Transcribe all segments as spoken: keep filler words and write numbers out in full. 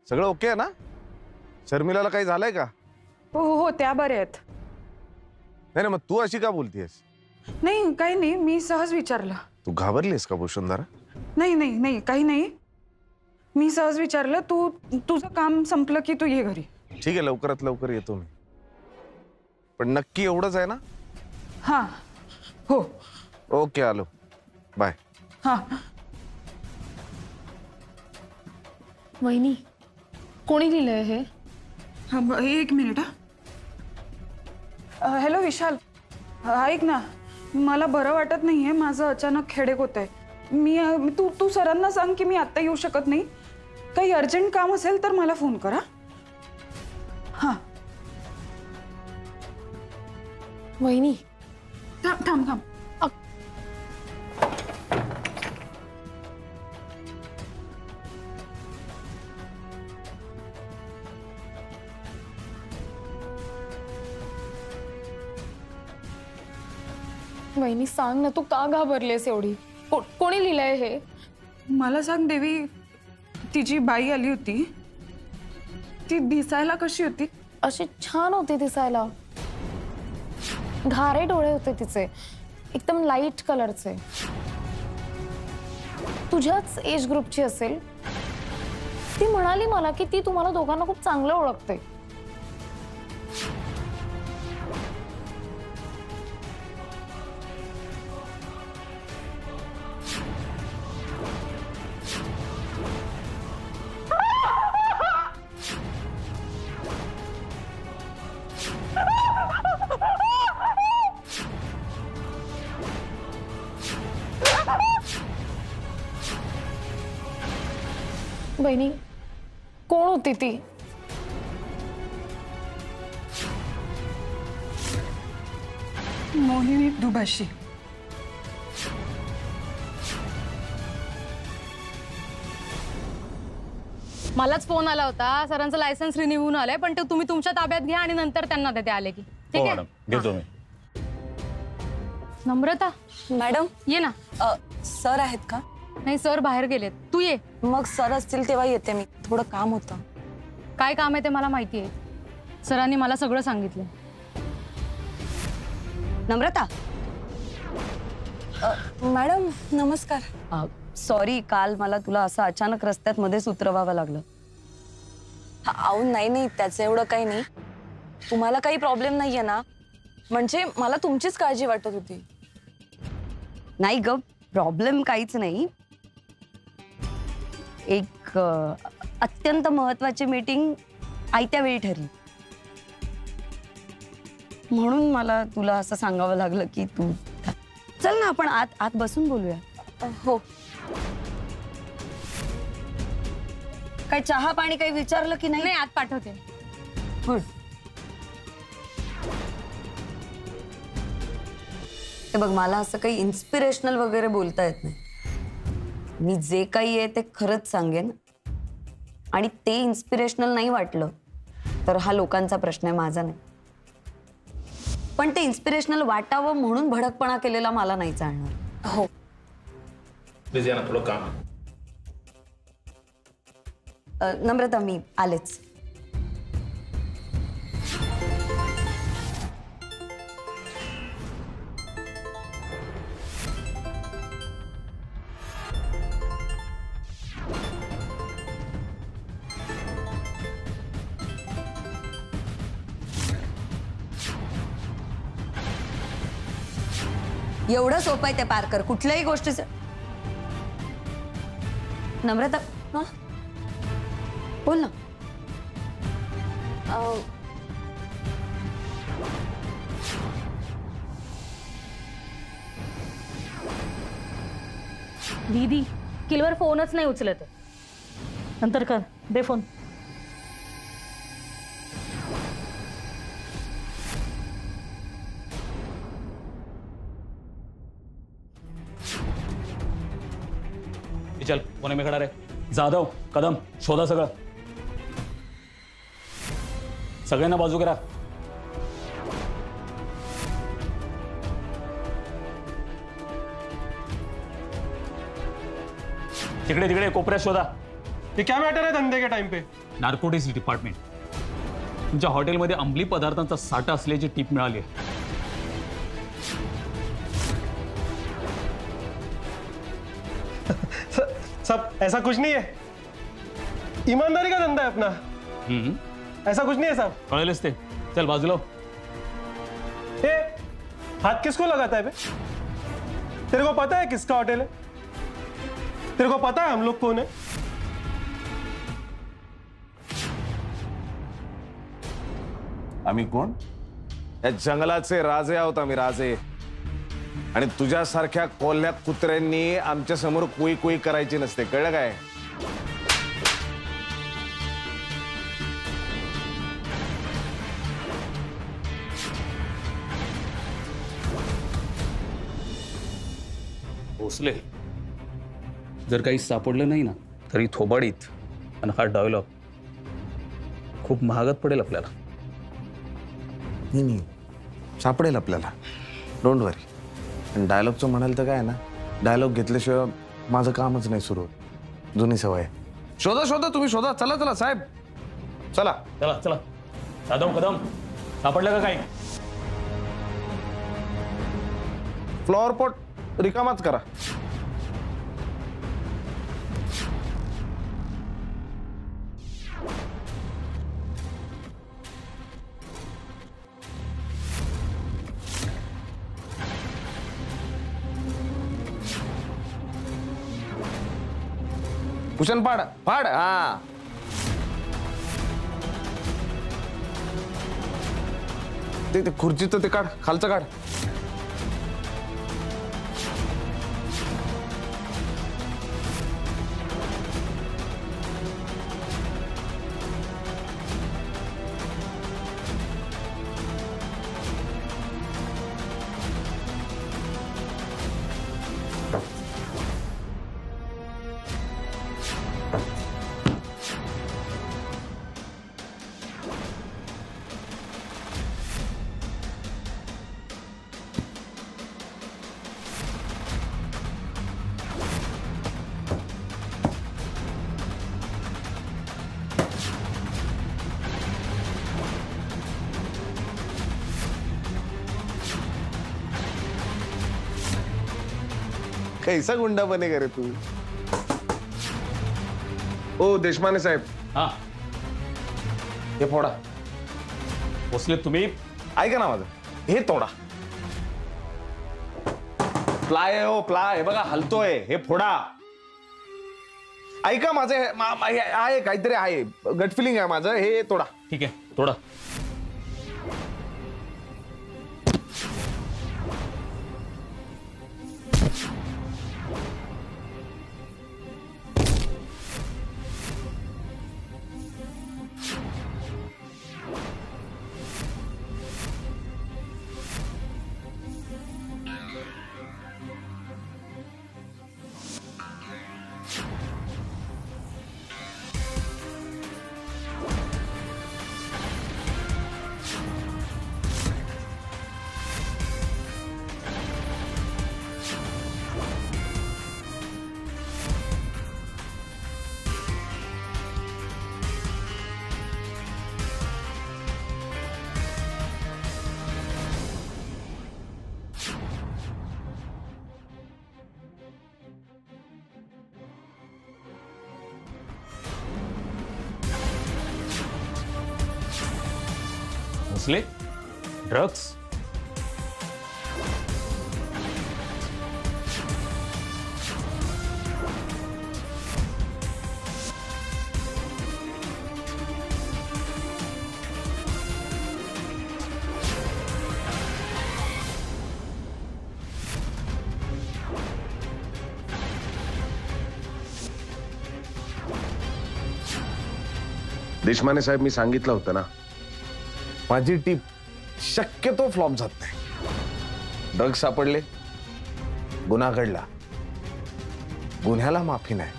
सगळं ओके आहे ना? शर्मिलाला काही झालंय का? हो हो हो त्या बऱ्या आहेत. नाही मग तू अशी का बोलतेस? नाही काही नाही, मी सहज विचारलं. तू घाबरलीस का वसुंधरा? नाही नाही नाही काही नाही, मी सहज विचारलं. तू तुझं काम संपलं की तू ये घरी. ठीक आहे, लवकरात लवकर येतो मी. पण नक्की एवढंच आहे ना? हा हो. ओके, आलो. बाय. हा. वहिनी, कोणी लिहिलंय हे? हा एक मिनिट. हा हॅलो विशाल, ऐक ना, मला बरं वाटत नाहीये. माझं अचानक हेडेक होत आहे. मी तू तू सरांना सांग की मी आत्ता येऊ शकत नाही. काही अर्जंट काम असेल तर मला फोन करा. हा. वहिनी थांब थांब थांब. वहिनी सांग ना, तू का घाबरलीस एवढी? को, कोणी लिहिलंय हे? मला सांग देवी, तिची बाई आली होती, ती दिसायला कशी होती? अशी छान होती दिसायला. घारे डोळे होते तिचे, एकदम लाईट कलरचे. तुझ्याच एज ग्रुपची असेल. ती म्हणाली मला की ती तुम्हाला दोघांना खूप चांगलं ओळखते. बहिणी, कोण होती ती? मोहिनी दुभाषी. मलाच फोन आला होता, सरांचं लायसन्स रिन्यू होऊन आलंय, पण ते तुम्ही तुमच्या ताब्यात घ्या आणि नंतर त्यांना देते आले की. ठीक आहे? घेतो मी. नम्रता मॅडम ये ना. सर आहेत का? नाही, सर बाहेर गेलेत. तू ये. मग सर असतील तेव्हा येते मी. थोडं काम होतं. काय काम आहे ते मला माहिती आहे. सरांनी मला सगळं सांगितलं. नम्रता. मॅडम नमस्कार. सॉरी, काल मला तुला असं अचानक रस्त्यात मध्येच उतरवावं लागलं. अहो नाही नाही, त्याचं एवढं काही नाही. तुम्हाला काही प्रॉब्लेम नाहीये ना? म्हणजे मला तुमचीच काळजी वाटत होती. नाही ग, प्रॉब्लेम काहीच नाही. एक अत्यंत महत्त्वाची मीटिंग आयत्या वेळी ठरली, म्हणून मला तुला असं सांगावं लागलं की तू चल ना, आपण आत आत बसून बोलूया. हो. काय चहा पाणी काही विचारलं की नाही? नाही, आत पाठवते. हो. हे बघ, मला असं काही इन्स्पिरेशनल वगैरे बोलता येत नाही. मी जे काही आहे ते खरंच सांगेन, आणि ते इन्स्पिरेशनल नाही वाटलं तर हा लोकांचा प्रश्न आहे, माझा नाही. पण ते इन्स्पिरेशनल वाटावं म्हणून भडकपणा केलेला मला नाही चालणार. हो. प्लीज या ना, थोडं काम. नम्रता, मी आलेच. एवढं सोपं आहे ते पार कर, कुठल्याही गोष्टीचं. नम्रता, हा बोल ना. दीदी किलवर फोनच नाही उचलत. नंतर कर, दे फोन. चल, कोने में खड़ा रहे. जाधव, कदम, शोधा सगळं. सगळ्यांना बाजू करा. तिकडे तिकडे कोपऱ्यात शोधा. ये क्या मैटर है धंधे के टाइम पे? Narcotics department. तुमच्या हॉटेलमध्ये अंमली पदार्थांचा साठा असल्याची टीप मिळाली आहे. सब ऐसा कुछ नहीं है, ईमानदारी का धंधा है अपना. हम्म, ऐसा कुछ नहीं है साहब. कळेलच ते. चल बाजूला हो. ए, हाथ किसको लगाता है बे? तेरे को पता है किसका होटल है? तेरे को पता है हम लोग कौन है? आम्ही कोण? या जंगलाचे राजे आहोत आम्ही, राजे. आणि तुझ्यासारख्या कोल्ह्या कुत्र्यांनी आमच्या समोर कुई कुई करायची नसते, कळलं काय? भोसले, जर काही सापडलं नाही ना तरी थोबाडीत आणि हा डायलॉग खूप महागात पडेल आपल्याला. नाही नाही, सापडेल आपल्याला, डोंट वरी. आणि डायलॉगचं म्हणाल तर काय ना, डायलॉग घेतल्याशिवाय माझं कामच नाही सुरू होत. जुनी सवय आहे. शोधा शोधा, तुम्ही शोधा. चला चला साहेब, चला. चला चला. जाधव, कदम, सापडलं का काही? फ्लॉवर पॉट रिकामाच करा. कुशन पाड पाड. हा, ते ते खुर्चीचं ते काढ, खालचं काढ. कैसा गुंडा बनेगा रे तू? ओ देशमाने साहेब, हा, हे फोडा. भोसले, तुम्ही ऐका ना माझं, हे तोडा. प्लाय आहे हो, प्लाय बघा हलतोय, हे फोडा. ऐका माझं, हे- मा- मा- हे आहे काहीतरी आहे, गट फिलिंग आहे माझं, हे तोडा. ठीक आहे, थोडा. भोसले, ड्रग्स? देशमाने साहेब, मी सांगितलं होतं ना, माझी टीप शक्यतो फ्लॉप जात नाही. ड्रग्ज सापडले, गुन्हा घडला, गुन्ह्याला माफी नाही.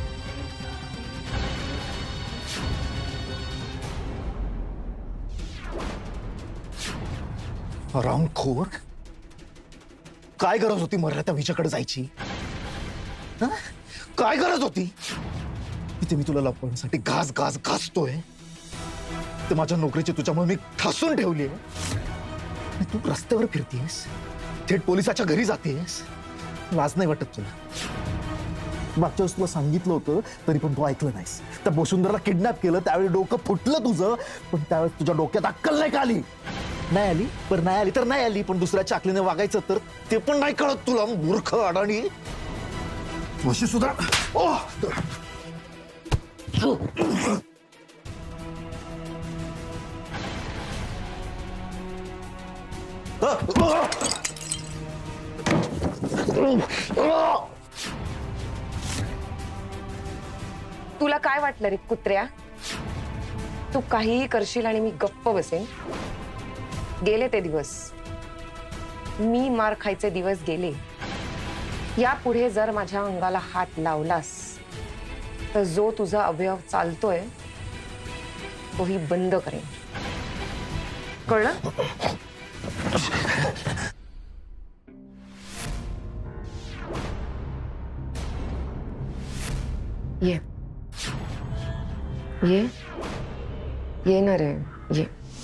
राऊंडखोर, काय गरज होती मर्यादा विच्याकडे जायची? हं? काय गरज होती? जिथे मी तुला लपवण्यासाठी घास घास घासतोय ते माझ्या नोकरीची तुझ्यामुळे मी ठासून ठेवली आहे. तू रस्त्यावर फिरतीयस, थेट पोलिसाच्या घरी जातेस. लाज नाही वाटत तुला? मागच्या वेळेस तुला सांगितलं होतं तरी पण तू ऐकलं नाहीस. त्या बोसुंदरला किडनॅप केलं त्यावेळी डोकं फुटलं तुझं, पण त्यावेळेस तुझ्या डोक्यात अक्कल नाही का आली? नाही आली पण नाही आली तर नाही आली, पण दुसऱ्याच्या अकलीने वागायचं तर ते पण नाही कळत तुला, मूर्ख अडाणी. वशी सुद्धा तुला काय वाटलं रे कुत्र्या? तू काहीही करशील आणि मी गप्प बसेन? गेले ते दिवस, मी मार खायचे दिवस गेले. यापुढे जर माझ्या अंगाला हात लावलास तर जो तुझा अवयव चालतोय तोही बंद करेन, कळलं? ये ये ये ना रे, ये.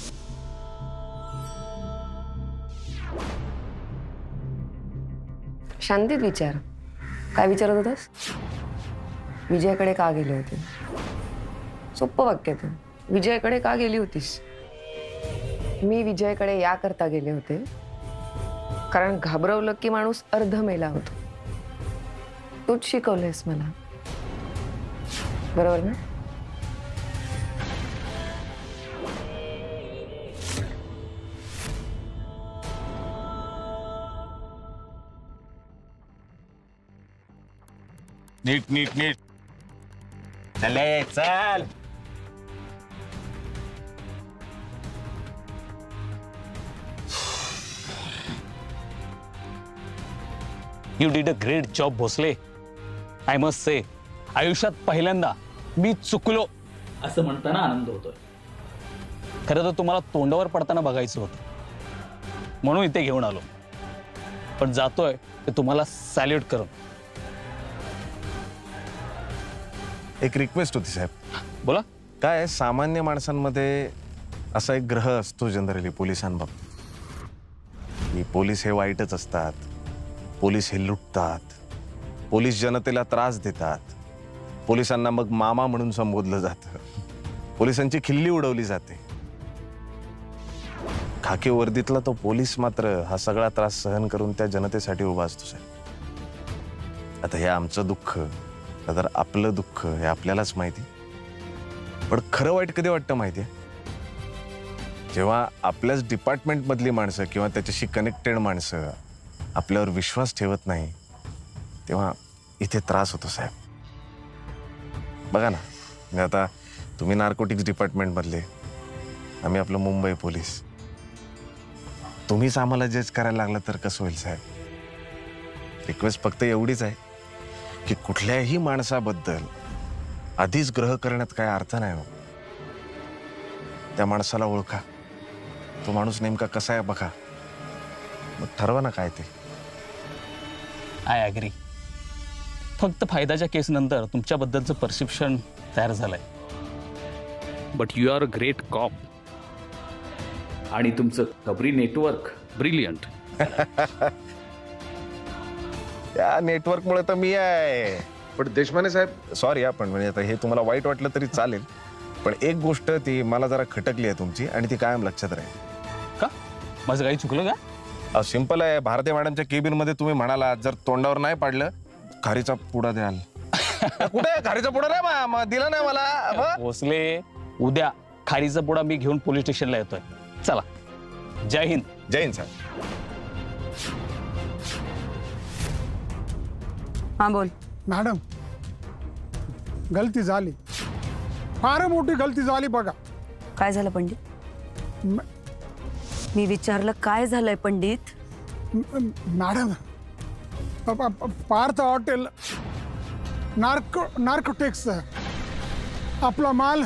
शांतीत विचार. काय विचारत होतास? विजयाकडे का गेले होते? सोपं वाक्य ते. विजयाकडे का गेली होतीस? मी विजयाकडे या करता गेले होते कारण घाबरवलं की माणूस अर्ध मेला होतो. तूच शिकवलंयस मला, बरोबर ना? नीट नीट नीट चले चल. You did a great job Bhosle. I must say आयुष्यात पहिल्यांदा मी चुकलो असं म्हणताना आनंद होतोय. खरं तर तुम्हाला तोंडावर पडताना बघायचं होतं म्हणून इथे घेऊन आलो, पण जातोय ते तुम्हाला सॅल्यूट करून. एक रिक्वेस्ट होती साहेब. बोला. काय सामान्य माणसांमध्ये असा एक ग्रह असतो जनरली पोलिसांबाबत की पोलीस हे वाईटच असतात, पोलीस हे लुटतात, पोलीस जनतेला त्रास देतात, पोलिसांना मग मामा म्हणून संबोधलं जातं, पोलिसांची खिल्ली उडवली जाते. खाकी वर्दीतला तो पोलीस मात्र हा सगळा त्रास सहन करून त्या जनतेसाठी उभा असतो साहेब. आता हे आमचं दुःख, तर आपलं दुःख हे आपल्यालाच माहिती. पण खरं वाईट कधी वाटतं माहितीये? जेव्हा आपल्याच डिपार्टमेंट मधली माणसं किंवा त्याच्याशी कनेक्टेड माणसं आपल्यावर विश्वास ठेवत नाही, तेव्हा इथे त्रास होतो साहेब. बघा ना, म्हणजे आता तुम्ही नार्कोटिक्स डिपार्टमेंट मधले, आम्ही आपलं मुंबई पोलीस. तुम्हीच आम्हाला जज करायला लागलं तर कसं होईल साहेब? रिक्वेस्ट फक्त एवढीच आहे की कुठल्याही माणसाबद्दल आधीच ग्रह करण्यात काय अर्थ नाही हो. त्या माणसाला ओळखा, तो माणूस नेमका कसा आहे बघा, मग ठरवा ना काय ते. I agree. फक्त फायद्याच्या केस नंतर तुमच्याबद्दलचं परसेप्शन तयार झालंय. But you are a great cop आणि तुमचं खबरी नेटवर्क ब्रिलियंट. या नेटवर्कमुळे तर मी आहे. पण देशमाने साहेब सॉरी आपण म्हणजे आता हे तुम्हाला वाईट वाटलं तरी चालेल, पण एक गोष्ट ती मला जरा खटकली आहे तुमची आणि ती कायम लक्षात राहील. का? माझं काही चुकलं का? सिंपल आहे. भारती मॅडमच्या केबिन मध्ये तुम्ही म्हणाला जर तोंडावर नाही पाडलं खारीचा पुडा द्याल. कुठे खारीचा पुडा नाही दिला नाही मला. भोसले, उद्या खारीचा पुडा मी घेऊन पोलीस स्टेशनला येतोय. चला, जय हिंद. जय हिंद साहेब. हा बोल. मॅडम, गलती झाली, फार मोठी गलती झाली बघा. काय झालं पंडित? मी विचारलं काय झालंय Pandit? Madam, Parth hotel narco narcotics आपला माल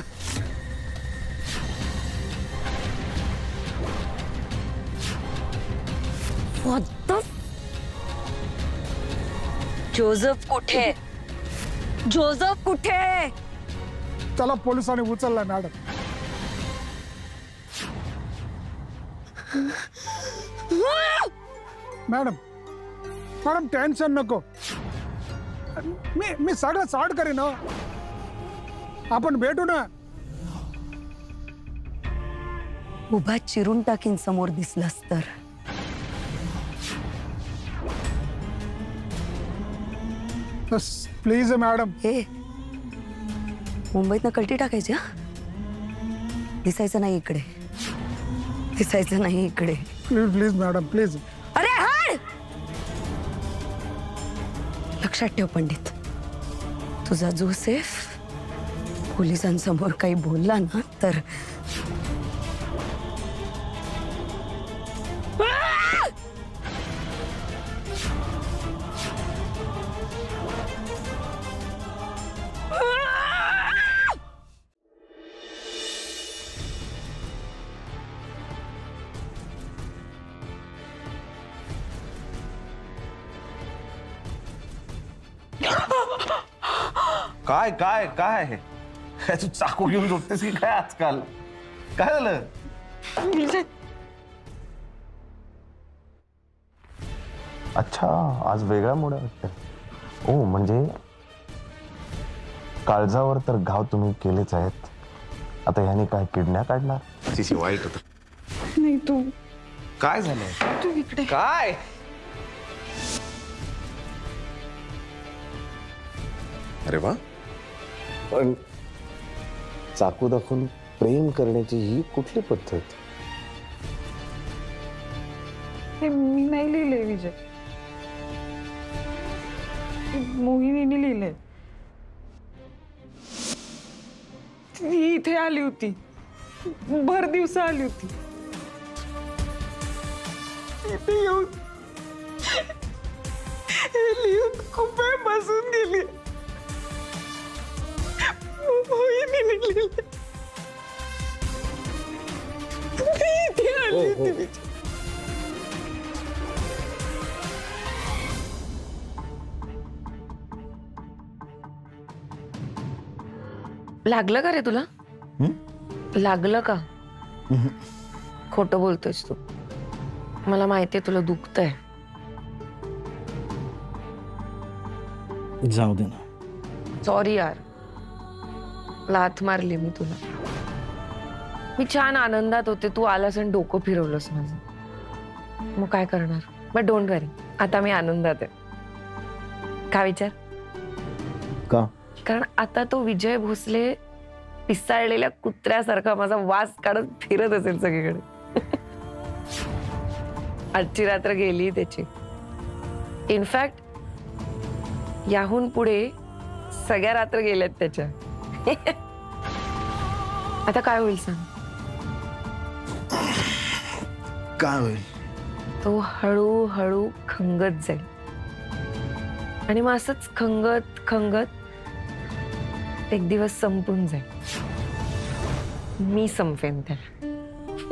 जोझफ कुठे? जोझफ कुठे? त्याला पोलिसांनी उचललाय मॅडम. मॅडम मॅडम टेन्शन नको, मी मी सगळं सॉर्ट करीन. आपण भेटू ना. उभा चिरून टाकीन समोर दिसलास तर. Please madam. हे मुंबईतनं कल्टी टाकायची हा. दिसायचं नाही इकडे, दिसायचं नाही इकडे. Please please madam please. अरे हाड. लक्षात ठेव पंडित, तुझा जोसेफ पोलिसांसमोर काही बोलला ना तर काय काय काय काय तू चाकू घेऊन झोपतेस की काय आजकाल? काय झालं? अच्छा, आज वेगळा मूड आहे वाटतं. ओ म्हणजे काळजावर तर घाव तुम्ही केलेच आहेत, आता ह्याने काय किडण्या काढणार? तिची वाईट होत. नाही तू काय झालं? तू इकडे काय? अरे वा, पण चाकू दाखवून प्रेम करण्याची ही कुठली पद्धत? हे मी नाही लिहिलंय विजय, मोहिनीने लिहिलंय. ती इथे आली होती, भर दिवसा आली होती. इथे येऊन लिहून खूप वेळ बसून गेली. मोहिनीने लिहिलंय. ती इथे आली होती. लागलं का रे तुला? लागलं का? खोटं बोलतोयस तू. मला माहितीये तुला दुखतंय. जाऊ दे ना. सॉरी यार, लाथ मारली मी तुला. मी छान आनंदात होते, तू आलास आणि डोकं फिरवलंस माझं. मग काय करणार? बट डोंट वरी, आता मी आनंदात आहे. का विचार? का? कारण आता तो विजय भोसले पिसाळलेल्या कुत्र्यासारखा माझा वास काढत फिरत असेल सगळीकडे. आजची रात्र गेली त्याची. इनफॅक्ट याहून पुढे सगळ्या रात्र गेल्यात त्याच्या. आता काय होईल सांग? काय होईल? तो हळूहळू खंगत जाईल आणि मग असंच खंगत खंगत एक दिवस संपून जाईल. मी संपेन त्याला.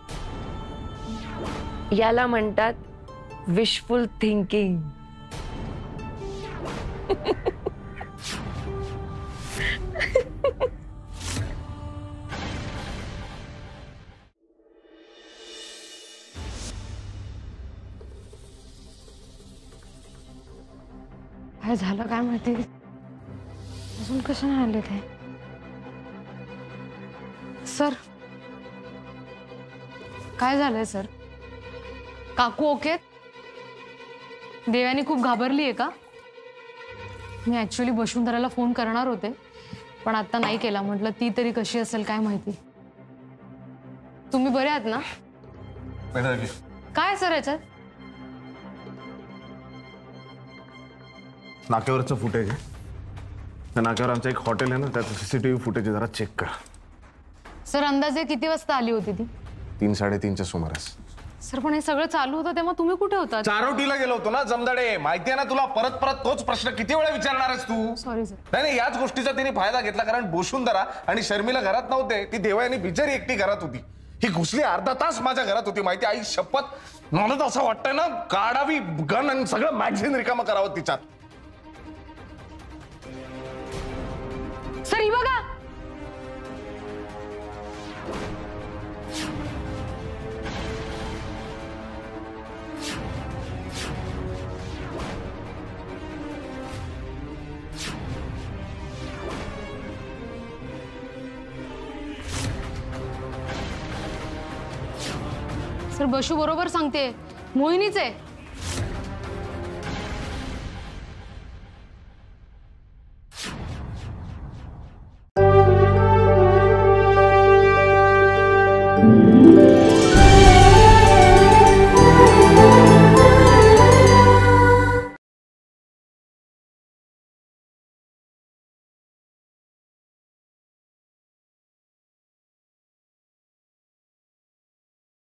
याला म्हणतात विशफुल थिंकिंग. काय झालं काय माहिती, अजून कसं नाही आले ते. सर काय झालंय सर? काकू ओके? देवानी खूप घाबरली आहे का? मी ऍक्च्युअली वसुंधराला फोन करणार होते, पण आता नाही केला. म्हटलं ती तरी कशी असेल काय माहिती. तुम्ही बरे आहात ना? काय सर याच्यात? नाक्यावरचं फुटेज आहे. त्या नाक्यावर आमचं एक हॉटेल आहे ना, त्याचं सीसीटीव्ही फुटेज जरा चेक कर. सर अंदाजे किती वाजता आली होती ती? तीन साडेतीनच्या सुमारास. सर पण हे सगळं चालू होतं तेव्हा तुम्ही कुठे होता? चारोटीला गेलो होतो ना जमदाडे. माहिती आहे ना तुला, परत परत तोच प्रश्न किती वेळा विचारणार आहेस तू? Sorry sir. नाही नाही, याच गोष्टीचा तिने फायदा घेतला, कारण वसुंधरा आणि शर्मिला घरात नव्हते. ती देवयानी बिचारी एकटी घरात होती. ही घुसली अर्धा तास माझ्या घरात होती. माहिती आई शपथ, मला तर असं वाटतंय ना काढावी गन आणि सगळं मॅगझिन रिकामं करावं तिच्यात. सर ही बघा, सर बशू बरोबर सांगते, मोहिनीच आहे.